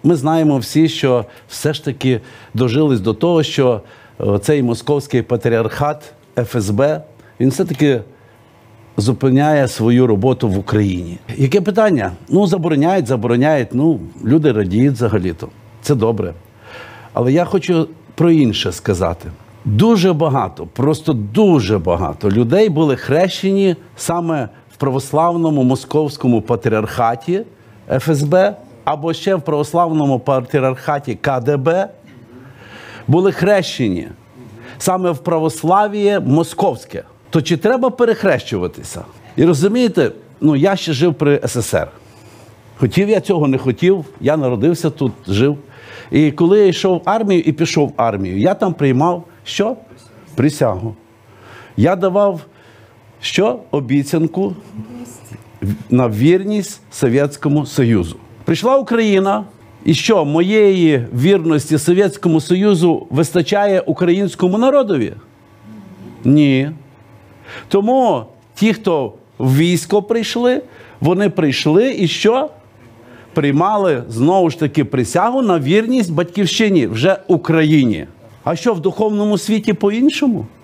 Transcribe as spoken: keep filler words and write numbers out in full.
ми знаємо всі, що все ж таки дожились до того, що цей московський патріархат еф ес бе, він все-таки зупиняє свою роботу в Україні. Яке питання? Ну, забороняють, забороняють, ну, люди радіють взагалі-то. Це добре. Але я хочу про інше сказати. Дуже багато, просто дуже багато людей були хрещені саме в православному московському патріархаті еф ес бе, або ще в православному патріархаті ка де бе, були хрещені саме в православ'ї московське. То чи треба перехрещуватися? І розумієте, ну я ще жив при ес ес ер. Хотів я цього, не хотів, я народився тут, жив. І коли я йшов в армію і пішов в армію, я там приймав що? Присягу. Я давав що? Обіцянку на вірність Совєтському Союзу. Прийшла Україна, і що, моєї вірності Совєтському Союзу вистачає українському народові? Ні. Тому ті, хто в військо прийшли, вони прийшли і що? Приймали, знову ж таки, присягу на вірність батьківщині, вже Україні. А що, в духовному світі по-іншому?